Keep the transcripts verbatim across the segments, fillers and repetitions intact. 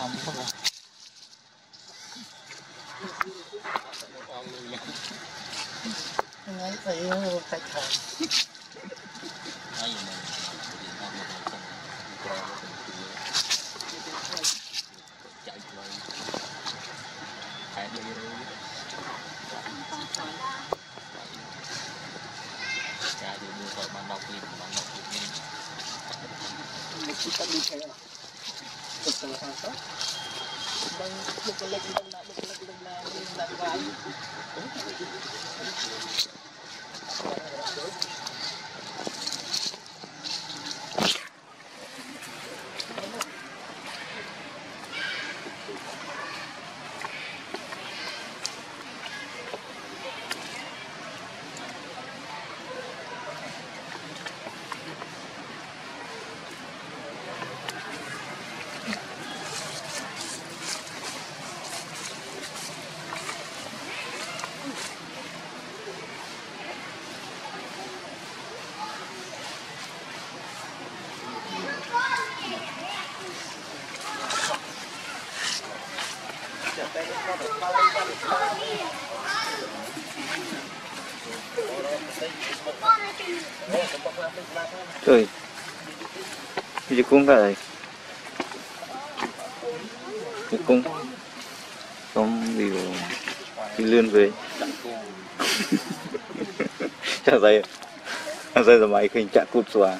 Ngay phải cách thở. Kita đi theo từ từ hàng tốt bằng lúc cái lên lên là lúc lên lên là lên là vài trời, cái cung cả này, cái cung, không điều đi lươn về, chả dây, chả dây là máy khinh chả cụt xóa.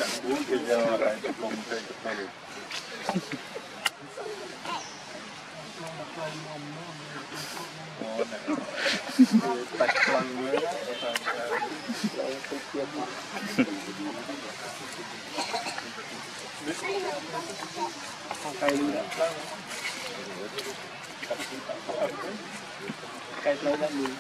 cây cây lấy ra mình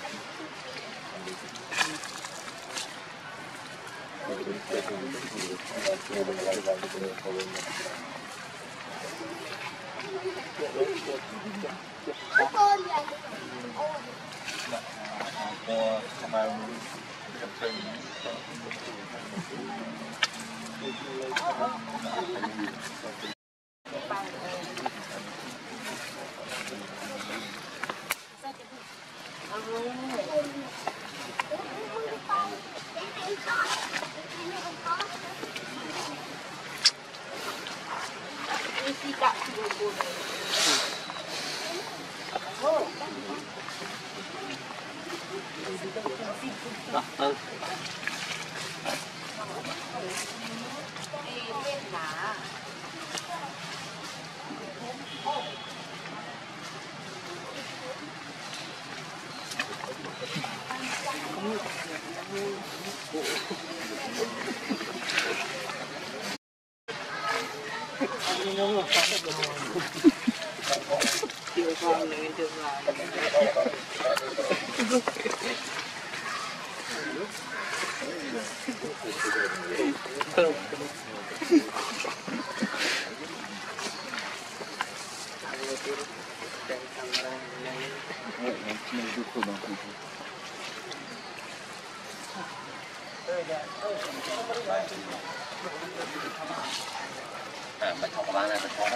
chưa con này chưa làm à, mình học ba này mình khó đó.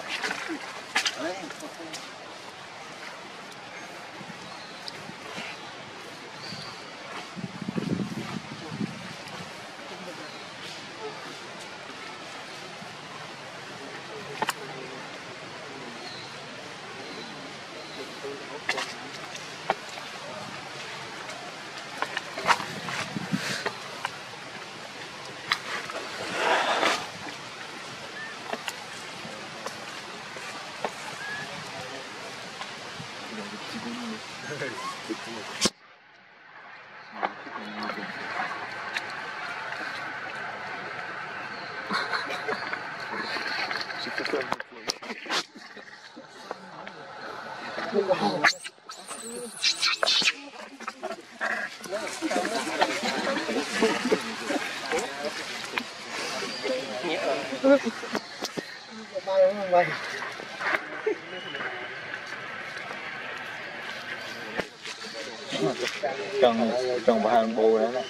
trong trong ba hàng bồ đó này.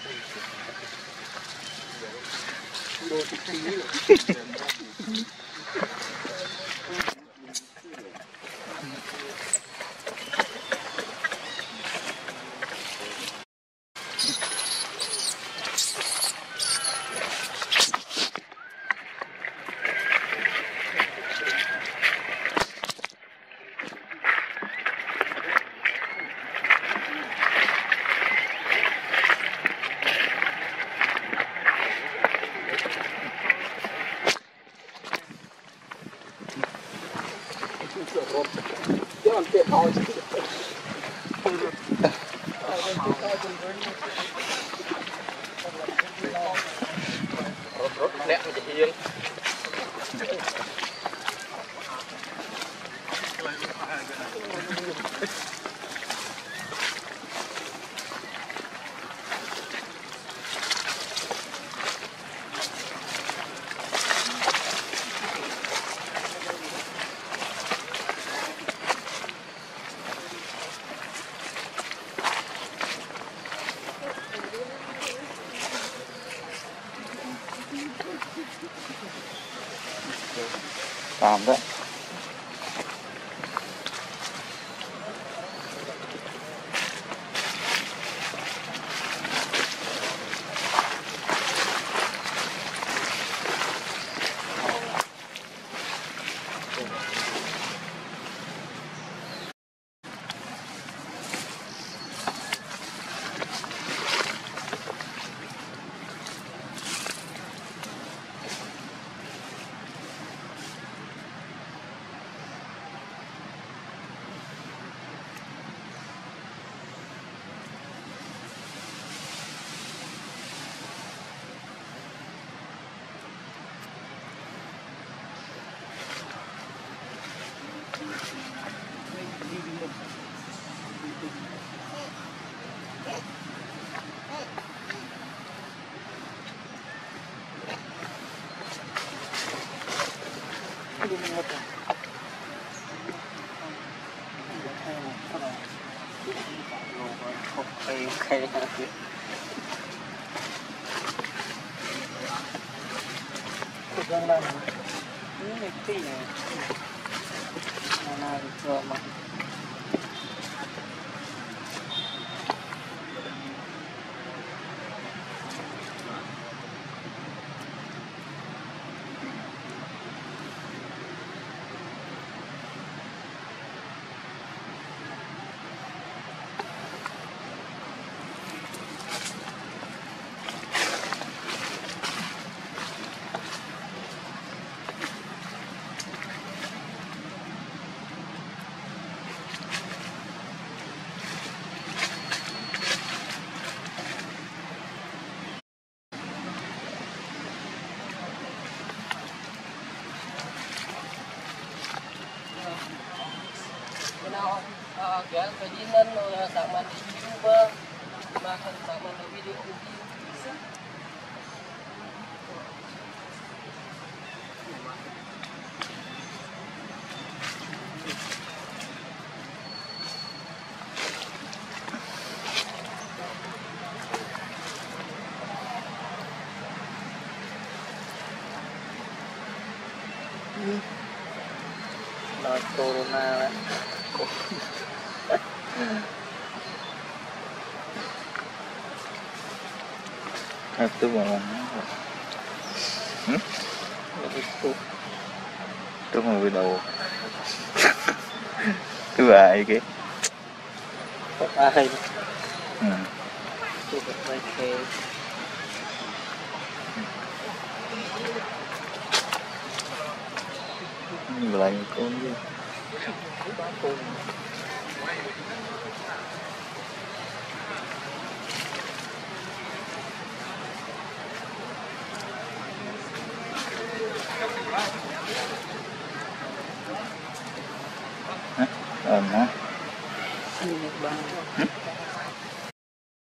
rốt rốt nẹt mình chỉ hiên Tạm đấy. Kurang lama. Ini ngerti ya. Mana itu mah. Kaya pwedinan o sama di YouTube makan sama di video bisa Nói corona đấy. Itu mau hmm? Itu Itu mau đi đâu? Thứ ai kìa? có ai Ừ. chụp được mấy cái Nhìn lại một con gì? bán cùng Hả? Ờ hả? ini bang